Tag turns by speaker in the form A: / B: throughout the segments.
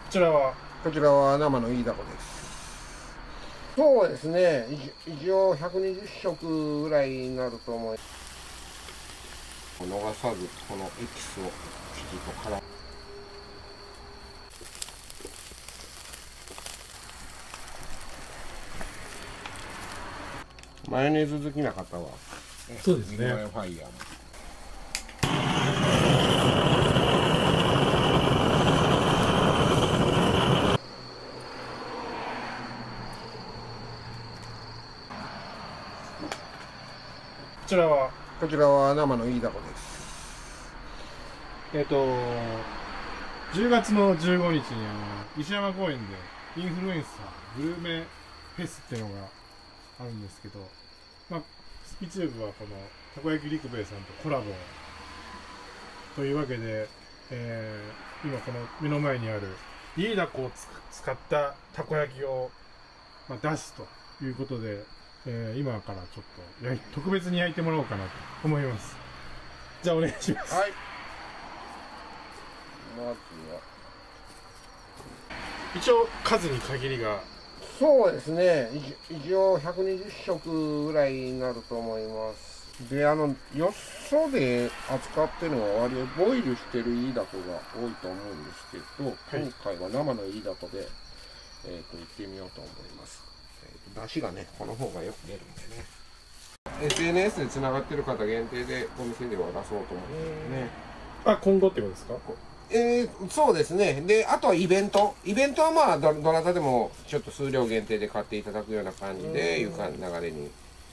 A: ちらは
B: こちらは生のイイダコです。そうですね、一応120食ぐらいになると思います。逃さずこのエキスをきちっと絡め、マヨネーズ好きな方は
A: そうですね。
B: マヨファイヤーも。こちらは生のイイダコです。
A: 10月の15日に石山公園でインフルエンサーグルメフェスっていうのがあるんですけど、スピチューブはこのたこ焼き陸兵衛さんとコラボというわけで、今この目の前にあるイイダコを使ったたこ焼きを、出すということで、今からちょっと特別に焼いてもらおうかなと思います。じゃあお願いします。
B: はい。まずは
A: 一応数に限りが。
B: そうですね、一応120食ぐらいになると思います。で、よそで扱ってるのは割合ボイルしてるイイダコが多いと思うんですけど、今回は生のイイダコで、行ってみようと思います。出汁がね、この方がよく出るんでね。SNS でつながってる方限定でお店では出そうと思うんですね。
A: 今後ってことですか？
B: そうですね。で、あとはイベント。イベントはまあどなたでもちょっと数量限定で買っていただくような感じで、いうか流れに。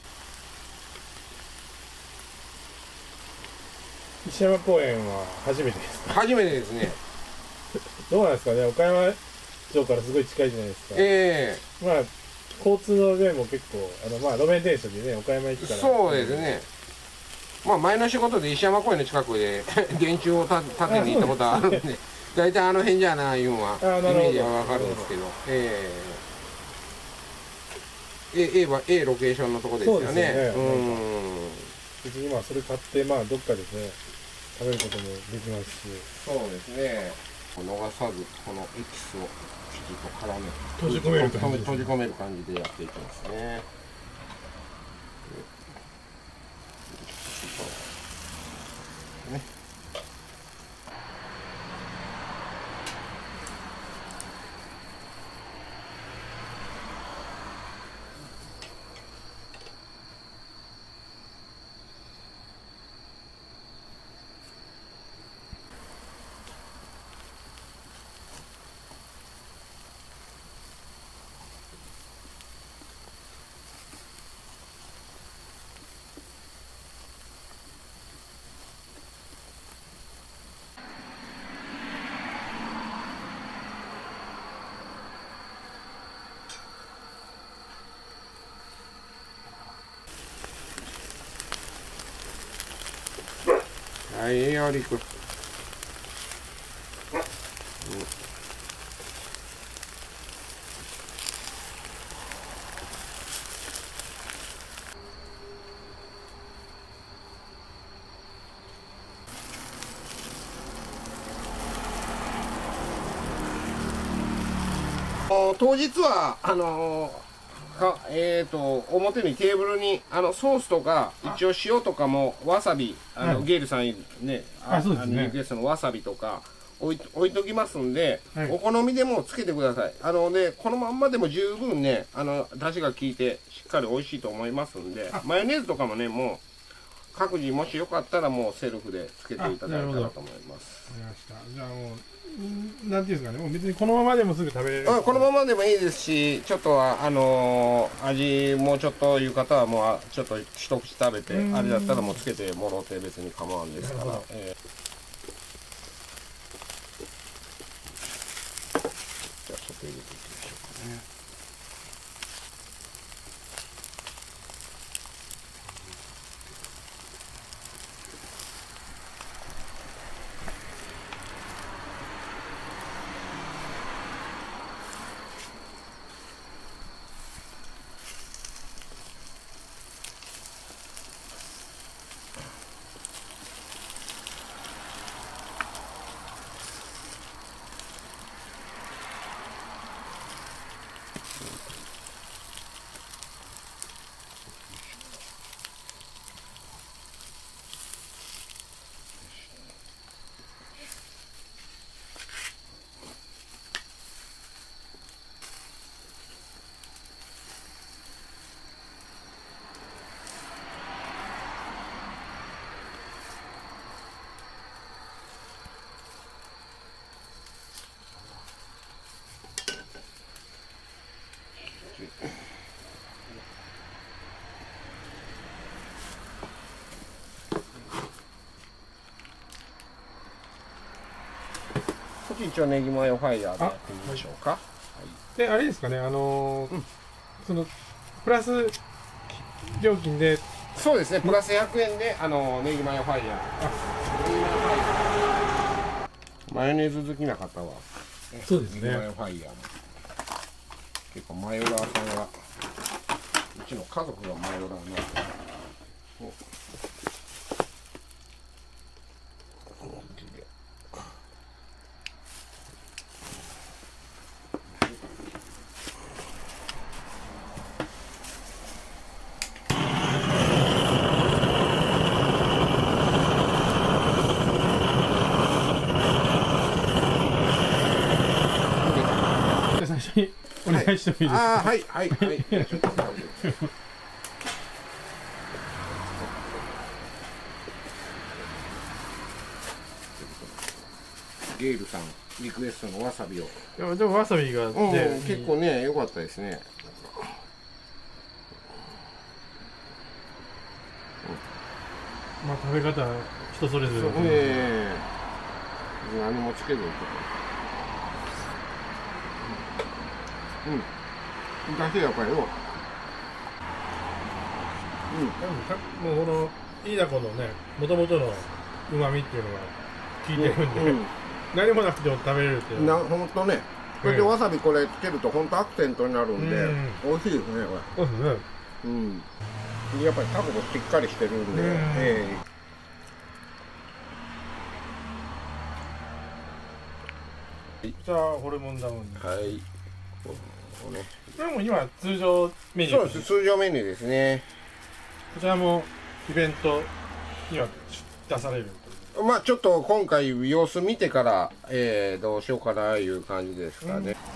A: 石山公園は初めてですか？
B: 初めてですね。
A: どうなんですかね、岡山城からすごい近いじゃないですか。
B: え
A: 交通の便も結構、路面電車でね、岡山駅から。
B: そうですね。まあ前の仕事で石山公園の近くで電柱を立てに行ったことあるんで、大体あの辺じゃないうのは、イメージはわかるんですけど、ロケーションのとこですよね。
A: 別にそれ買って、どっかでね、食べることもできますし。
B: そうですね。逃さずこのエキスをきちっと絡め、
A: 閉じ込める感じですね。
B: 閉じ込める感じでやっていきますね。はい、よりく。当日は表にテーブルにソースとか一応塩とかもわさびゲイルさんねリクエストのわさびとか置いときますんで、お好みでもつけてください。このまんまでも十分ね出汁が効いてしっかり美味しいと思いますんで、マヨネーズとかもねもう各自もしよかったらもうセルフでつけていただいたらと思います。
A: わかりました。じゃあもうなんていうんですかね、もう別にこのままでもすぐ食べれる。
B: このままでもいいですし、ちょっとは味もうちょっという方はもうちょっと一口食べてあれだったらもうつけてもろって別に構わんですから。じゃあちょっと入れていきましょうかね。 こっち一応ネギマヨファイヤーでやってみましょうか。
A: で、あれですかね、そのプラス料金で、
B: そうですね、プラス100円でネギマヨファイヤー。マヨネーズ好きな方は、
A: そうですね
B: ネギマヨファイヤーも。結構マヨラーさんが、うちの家族がマヨラーなんで。
A: 最初にお願いしてもいいですか。
B: ああ、はい、はい、はい。ゲールさん、リクエストのわさびを。
A: でもわさびがね、
B: 結構ね、良かったですね。
A: まあ食べ方人それぞれ。
B: 何もつけずに。だけやっぱりよ。
A: もうこのイイダコのね、もともとの旨味っていうのが効いてるんで、何もなくても食べれるっていう。
B: ほんとね。これでわさびこれつけるとほんとアクセントになるんで、美味しいですね、これ。
A: そうですね。
B: やっぱりタコもしっかりしてるんで、
A: じゃあホルモンダウン。
B: はい。
A: これも今通常メニュー。
B: そうです、通常メニューですね。
A: こちらもイベントには出される。
B: まあちょっと今回様子見てから、どうしようかないう感じですかね。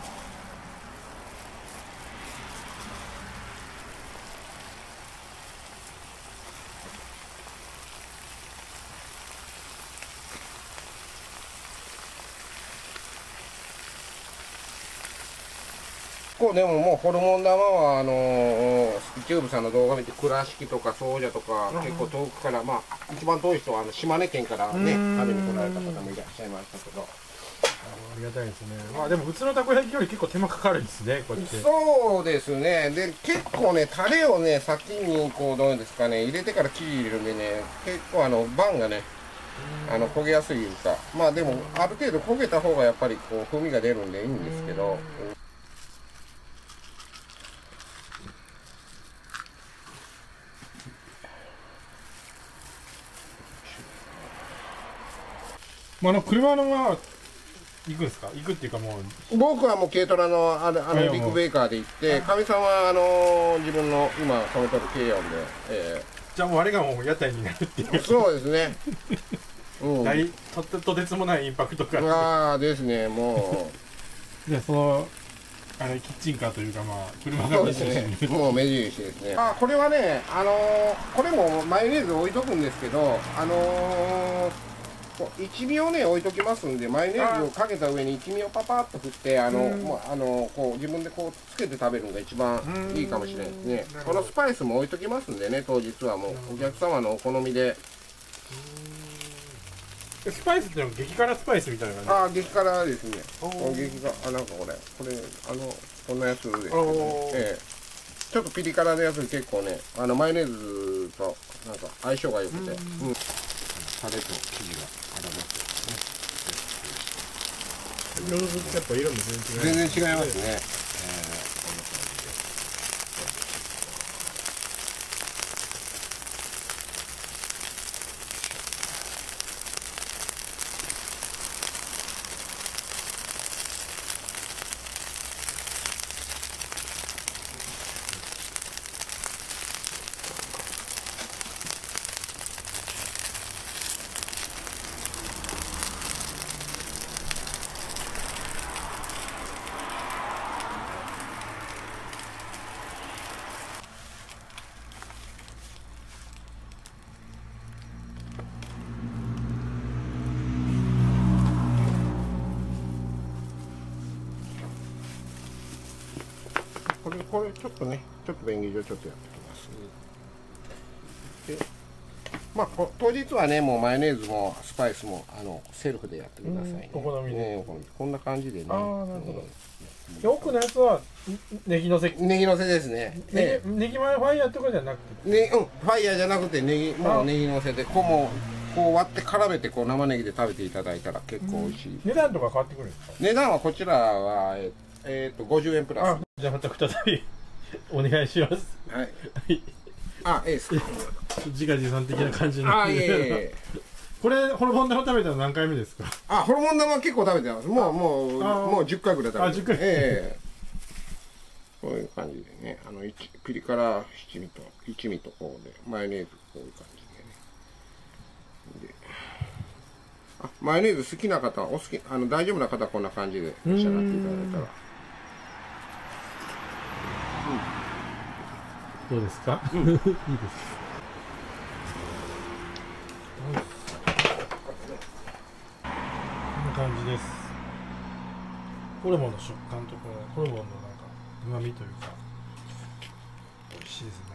B: 構でももうホルモン玉はスキューブさんの動画見て倉敷とか総社とか結構遠くからまあ一番遠い人は島根県からね食べに来られた方もいらっしゃいましたけど。
A: ありがたいですね。まあでも普通のたこ焼きより結構手間かかるんですね、こうやって。
B: そうですね。で結構ねタレをね先にこうどうですかね入れてから生地入れるんでね結構バンがね焦げやすいいうかまあでもある程度焦げた方がやっぱりこう風味が出るんでいいんですけど。
A: まあ車のまま行くんですか？行くっていうかもう
B: 僕はもう軽トラのビッグベーカーで行ってかみさんは自分の今止めとる軽音で、
A: じゃあもうあれがもう屋台になるっていう
B: そうですね
A: とてつもないインパクトが
B: ああですねも
A: うじゃあそのキッチンカーというかまあ車が目印
B: ですねもう目印ですねこれはねこれもマヨネーズ置いとくんですけど一味をね置いときますんでマヨネーズをかけた上に一味をパパッと振ってこう自分でこうつけて食べるのが一番いいかもしれないですね。このスパイスも置いときますんでね当日はもうお客様のお好みで。
A: スパイスってのは激辛スパイスみたいな感じ？
B: 激辛ですね。激辛なんかこれこんなやつですね。ちょっとピリ辛のやつ結構ねマヨネーズとなんか相性が良くて。タレと生地が絡まってますね。
A: やっぱ色も
B: 全然違いますね。 これちょっとね、ちょっと便宜上ちょっとやってきます。で、まあ当日はね、もうマヨネーズもスパイスもセルフでやってくださいね。
A: お好みで。
B: こんな感じでね。
A: ああ、なるほど。奥のやつはネギのせ。
B: ネギのせですね。
A: ネギマヨファイヤーとかじゃなくて。
B: ね、ファイヤーじゃなくてもうネギのせで、こう割って絡めて生ネギで食べていただいたら結構美味しい。
A: 値段とか変わってくるんですか？
B: 値段はこちらは50円プラス。
A: じゃあまた再びお願いします。
B: はい。いいですか。
A: 自画自賛的な感じになって。
B: いえ。
A: これホルモン玉食べたの何回目ですか？
B: ホルモン玉は結構食べてます。もう10回ぐらい食べてます。
A: 10回。
B: こういう感じでね、ピリ辛一味とこうでマヨネーズこういう感じでね。マヨネーズ好きな方は大丈夫な方はこんな感じで召し上がっていただいたら。
A: どうですか？いいです。こんな感じです。ホルモンの食感とホルモンのなんか旨味というか美味しいですね。